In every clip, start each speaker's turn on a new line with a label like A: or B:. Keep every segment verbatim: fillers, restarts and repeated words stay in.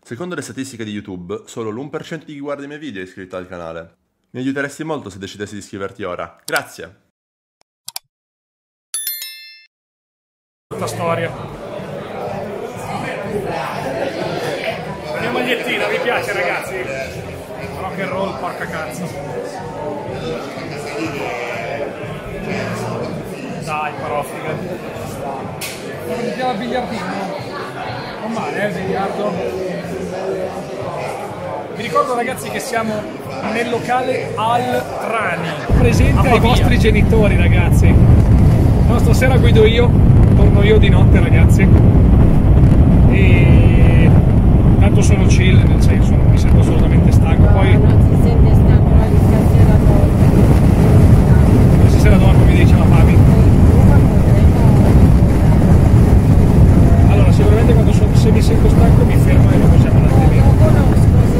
A: Secondo le statistiche di YouTube, solo l'uno per cento di chi guarda i miei video è iscritto al canale. Mi aiuteresti molto se decidessi di iscriverti ora. Grazie!
B: La storia. La mia magliettina, vi piace ragazzi? Rock and roll, porca cazzo. Dai, però figa. Mi piace il biliardino. Non male, eh, il biliardo. Vi ricordo ragazzi che siamo nel locale Al Trani. Presente ai vostri genitori ragazzi. No, stasera guido io, torno io di notte ragazzi. E tanto sono chill, nel senso non mi sento assolutamente stanco. Poi
C: non si sente stanco, ma di stasera dorme.
B: stasera dormo, mi dice la Fabi. Allora sicuramente quando sono, se mi sento stanco mi fermo e riposiamo un attimino.
C: Non conosco.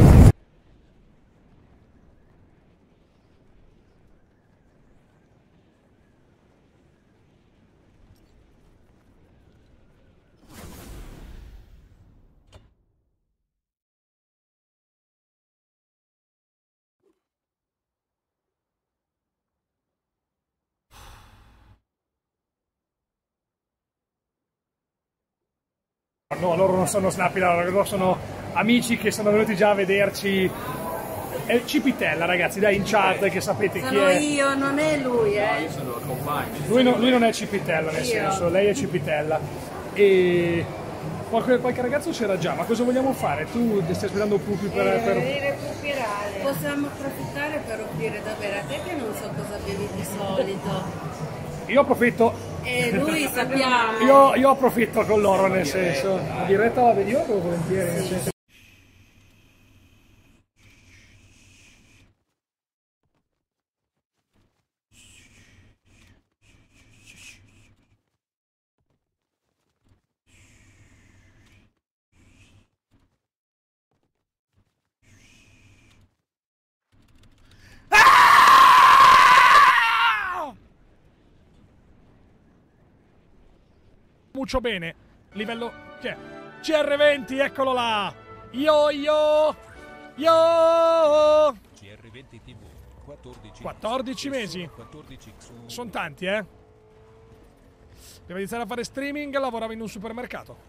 B: No, loro non sono Snappy, loro sono amici che sono venuti già a vederci. È Cipitella ragazzi, dai, in chat che sapete chi
C: Sono
B: è.
C: io, non è lui, eh.
B: Lui, no, lui non è Cipitella nel
C: Io.
B: senso, lei è Cipitella. E qualche, qualche ragazzo c'era già, ma cosa vogliamo fare? Tu stai aspettando Pupi per...
C: Eh,
B: per...
C: recuperare. Possiamo approfittare per offrire da bere a te che non so cosa bevi di solito.
B: Io approfitto.
C: E lui sappiamo.
B: Io, io approfitto con loro nel senso. La diretta la vedo io volentieri nel senso. Muccio bene, livello che è? C R venti, eccolo là! Yo yo! Yo!
D: C R venti T V, quattordici,
B: quattordici mesi.
D: quattordici
B: Sono tanti, eh? Prima di iniziare a fare streaming lavoravo in un supermercato.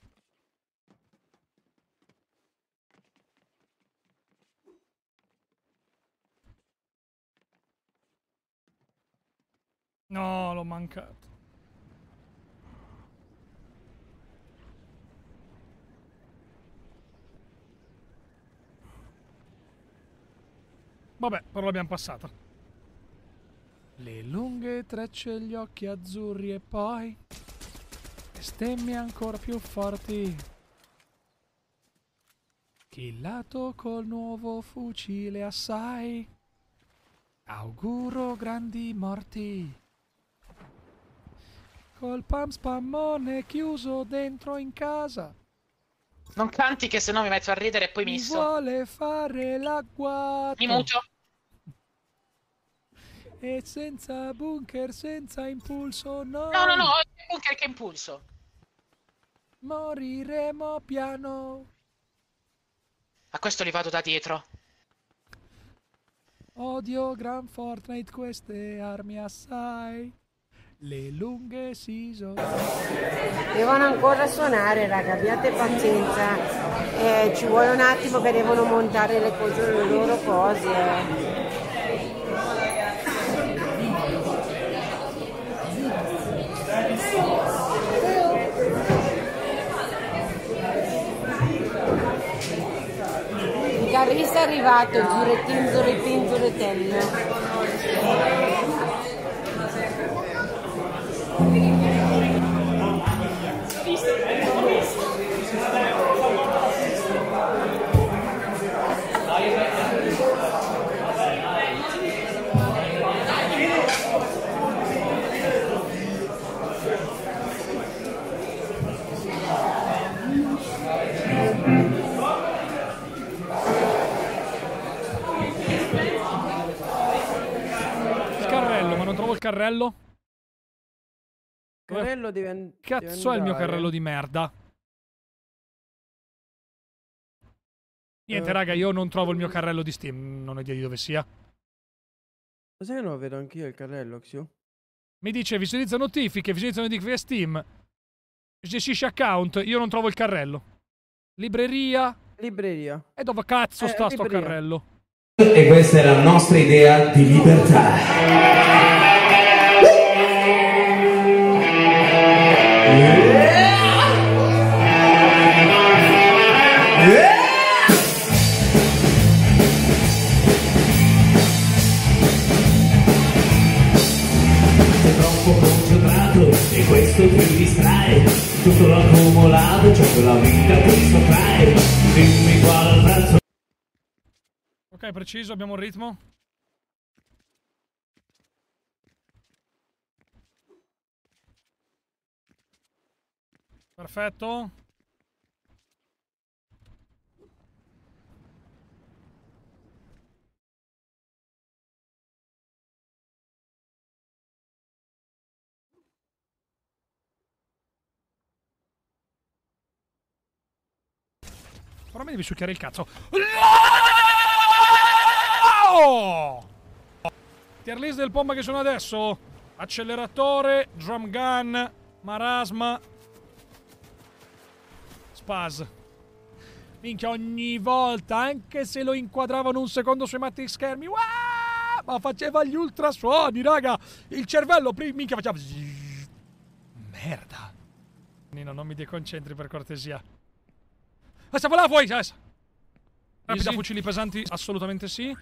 B: No, l'ho mancato. Vabbè, però l'abbiamo passata. Le lunghe trecce, gli occhi azzurri e poi bestemmie ancora più forti. Killato col nuovo fucile assai. Auguro grandi morti. Col pam spammone chiuso dentro in casa.
E: Non canti che sennò mi metto a ridere e poi mi
B: Mi
E: sto.
B: vuole fare l'agguato.
E: Mi muto.
B: E senza bunker, senza impulso, no.
E: No, no, no, che bunker che impulso.
B: Moriremo piano.
E: A questo li vado da dietro.
B: Odio Gran Fortnite, queste armi assai. Le lunghe season.
C: Devono ancora suonare, raga, abbiate pazienza. Eh, ci vuole un attimo che devono montare le cose, le loro cose. eh. Il chitarrista è arrivato, zurettin, zurettin, zurettin.
B: Il carrello, ma non trovo il carrello.
F: Carrello deve, an-
B: Cazzo
F: deve
B: è il mio
F: andare.
B: carrello di merda? Niente, raga, io non trovo il mio carrello di Steam. Non ho idea di dove sia.
F: Ma sai che non lo vedo anch'io il carrello, Xio?
B: Mi dice visualizza notifiche, visualizza notifiche Steam. Gestisci account, io non trovo il carrello. Libreria.
F: Libreria.
B: E dove cazzo
F: Eh,
B: sta sto
F: libreria.
B: carrello?
G: E questa è la nostra idea di libertà. Sei troppo concentrato e questo ti distrae. Tutto l'accumulato, cioè quella vita ti sottrae. Dimmi qual prezzo.
B: Ok, preciso, abbiamo un ritmo. Perfetto. Però mi devi succhiare il cazzo. No! Tier list del pompa che sono adesso. Acceleratore, drum gun, marasma, spaz. Minchia, ogni volta, anche se lo inquadravano un secondo sui matti schermi, uah! Ma faceva gli ultrasuoni, raga. Il cervello prima, minchia, faceva... Merda. Nino, non mi deconcentri per cortesia. Adesso là fuori, adesso. Rapida, fucili pesanti, assolutamente sì.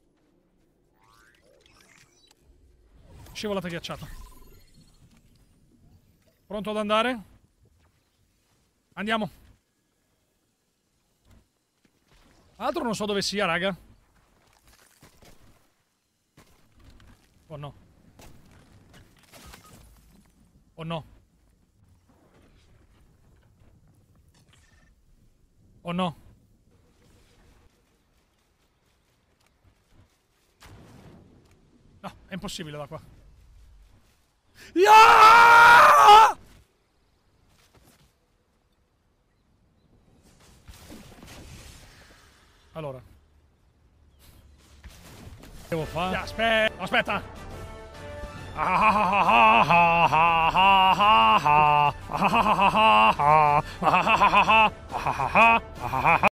B: Scivolata ghiacciata. Pronto ad andare? Andiamo. Altro non so dove sia, raga. Oh no. Oh no. Oh no. No, è impossibile da qua. Yeah! Allora. Devo fare... Aspetta! Aspetta!